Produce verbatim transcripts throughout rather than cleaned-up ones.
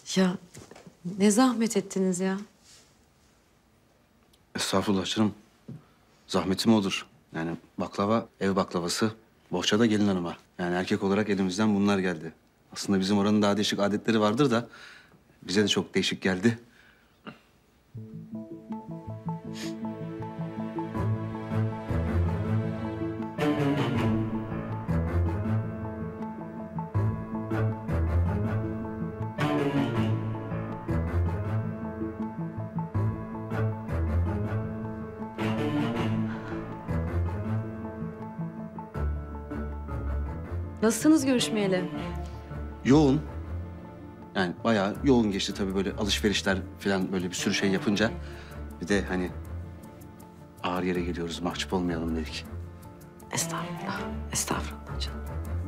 Ya ne zahmet ettiniz ya. Estağfurullah canım. Zahmeti mi olur? Yani baklava, ev baklavası, bohça da gelin hanıma. Yani erkek olarak elimizden bunlar geldi. Aslında bizim oranın daha değişik adetleri vardır da bize de çok değişik geldi. Nasılsınız görüşmeyeli? Yoğun. Yani bayağı yoğun geçti tabii böyle alışverişler falan böyle bir sürü şey yapınca. Bir de hani ağır yere geliyoruz, mahcup olmayalım dedik. Estağfurullah. Estağfurullah canım.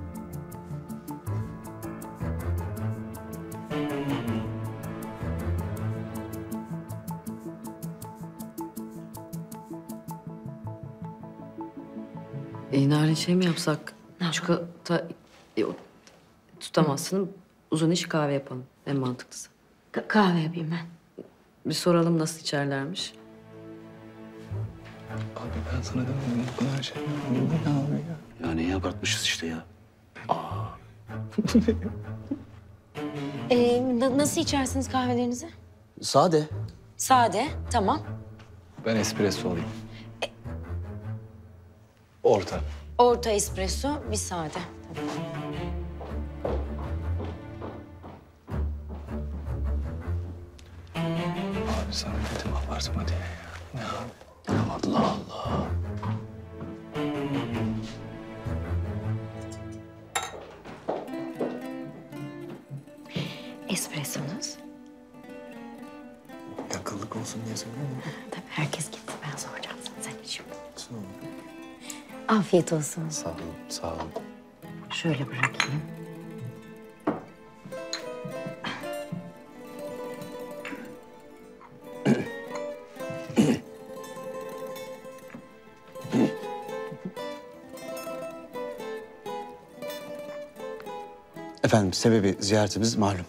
E, narin şey mi yapsak? Çikolata yok, tutamazsın. Uzun iş kahve yapalım. En mantıklısı. Ka- kahve yapayım ben. Bir soralım nasıl içerlermiş. Abi ben sana demedim bu kadar şey yapmayayım ya abi ya. Ya neyi abartmışız işte ya. Ee, na- nasıl içersiniz kahvelerinizi? Sade. Sade, tamam. Ben espresso alayım. Orta. Orta espresso, bir sade. Tamam. Abi sana dedim abartma diye ya. Ne abi? Ya Allah Allah. Espressonuz. Yakınlık olsun diye söylüyorum. Tabii herkes gitti. Ben soracağım sana. Sen iç. Sağ ol. Afiyet olsun. Sağ olun, sağ olun. Şöyle bırakayım. Efendim sebebi ziyaretimiz malum.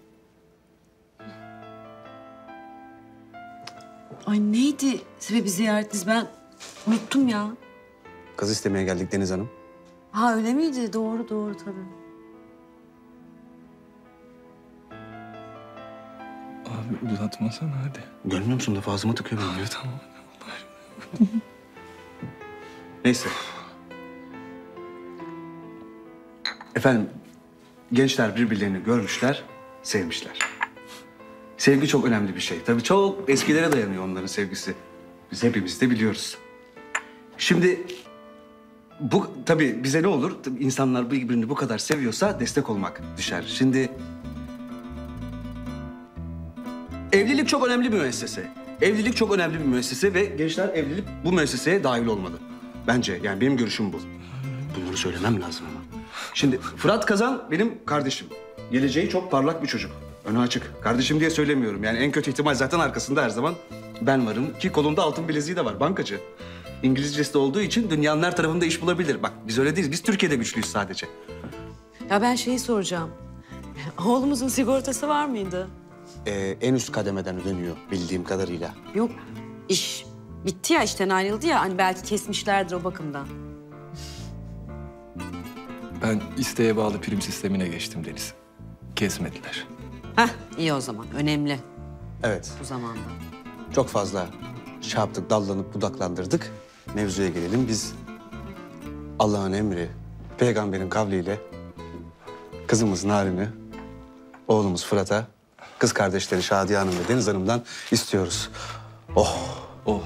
Ay neydi sebebi ziyaretiniz? Ben unuttum ya. Kız istemeye geldik Deniz Hanım. Ha öyle miydi? Doğru doğru tabii. Abi uzatmasana hadi. Görmüyor musun lafı ağzıma tıkıyor benim ya. Abi tamam. Neyse. Efendim, gençler birbirlerini görmüşler, sevmişler. Sevgi çok önemli bir şey. Tabii çok eskilere dayanıyor onların sevgisi. Biz hepimiz de biliyoruz. Şimdi bu tabii bize ne olur? Tabii insanlar birbirini bu kadar seviyorsa destek olmak düşer. Şimdi evlilik çok önemli bir müessese. Evlilik çok önemli bir müessese ve gençler evlilik bu müesseseye dahil olmalı. Bence yani benim görüşüm bu. Bunları söylemem lazım ama. Şimdi Fırat Kazan benim kardeşim. Geleceği çok parlak bir çocuk. Önü açık. Kardeşim diye söylemiyorum. Yani en kötü ihtimal zaten arkasında her zaman ben varım. Ki kolunda altın bileziği de var. Bankacı. İngilizcesi de olduğu için dünyanın her tarafında iş bulabilir. Bak biz öyle değiliz. Biz Türkiye'de güçlüyüz sadece. Ya ben şeyi soracağım. Oğlumuzun sigortası var mıydı? Ee, en üst kademeden ödeniyor bildiğim kadarıyla. Yok. İş bitti ya, işten ayrıldı ya. Hani belki kesmişlerdir o bakımdan. Ben isteğe bağlı prim sistemine geçtim Deniz. Kesmediler. Heh iyi o zaman. Önemli Evet. bu zamanda. Çok fazla şey yaptık, dallanıp budaklandırdık. Mevzuya gelelim. Biz Allah'ın emri, peygamberin kavliyle kızımız Narin'i, oğlumuz Fırat'a, kız kardeşleri Şadiye Hanım ve Deniz Hanım'dan istiyoruz. Oh! Oh.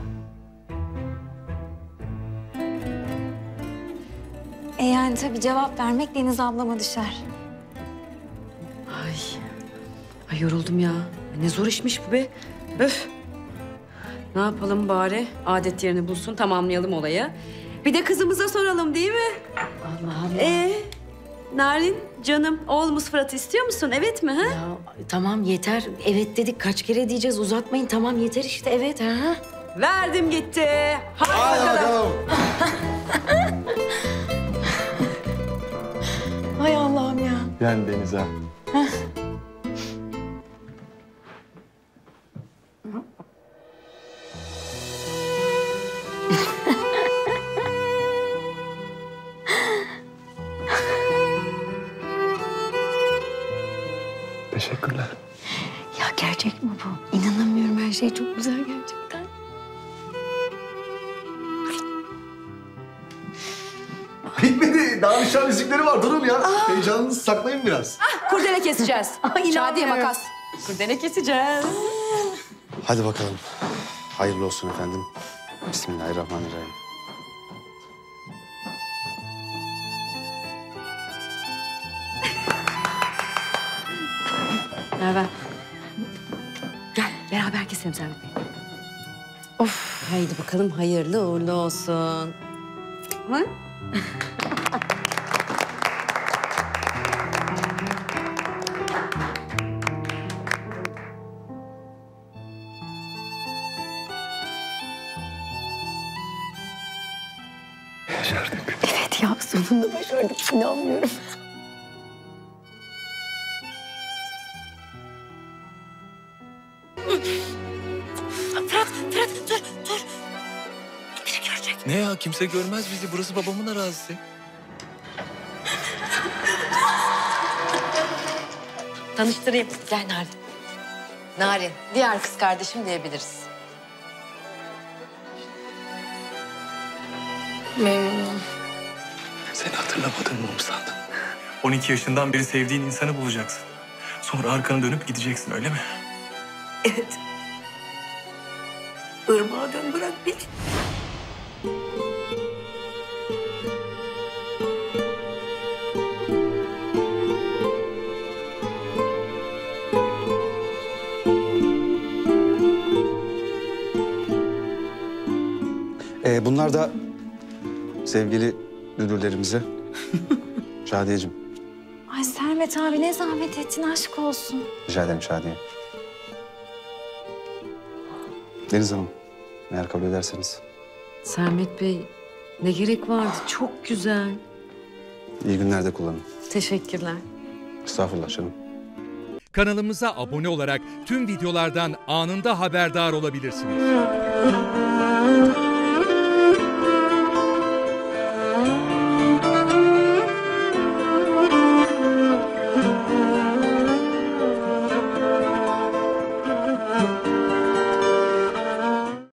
E yani tabii cevap vermek Deniz ablama düşer. Ay. Ay yoruldum ya. Ne zor işmiş bu be. Öf. Ne yapalım bari? Adet yerini bulsun, tamamlayalım olayı. Bir de kızımıza soralım değil mi? Allah Allah. Ee, Narin canım, oğlumuz Fırat'ı istiyor musun? Evet mi? Ha? Ya tamam yeter. Evet dedik. Kaç kere diyeceğiz. Uzatmayın. Tamam yeter işte. Evet. Ha? Verdim gitti. Hadi bakalım. Hay Allah'ım ya. Yani Deniz ha. şey çok güzel gerçekten. Bitmedi. Daha nişan yüzükleri var. Durun ya. Heyecanınızı saklayın biraz. Kurdele keseceğiz. Şadiye makas. Kurdele keseceğiz. Hadi bakalım. Hayırlı olsun efendim. Bismillahirrahmanirrahim. Merve. Gel beraber keselim Servet Bey. Of haydi bakalım hayırlı uğurlu olsun. Ha? Evet ya sonunda başardık. İnanmıyorum. Ne ya kimse görmez bizi. Burası babamın arazisi. Tanıştırayım. Gel Narin. Narin, diğer kız kardeşim diyebiliriz. Memnunum. Seni hatırlamadın mı sandım? on iki yaşından beri sevdiğin insanı bulacaksın. Sonra arkanı dönüp gideceksin öyle mi? Evet. Irmağa dön bırak beni. Ee, bunlar da sevgili müdürlerimize. Şadiyeciğim. Ay Servet abi ne zahmet ettin aşk olsun. Rica ederim Şadiye. Deniz Hanım, eğer kabul ederseniz. Sermet Bey ne gerek vardı? Çok güzel. İyi günlerde kullanın. Teşekkürler. Estağfurullah canım. Kanalımıza abone olarak tüm videolardan anında haberdar olabilirsiniz.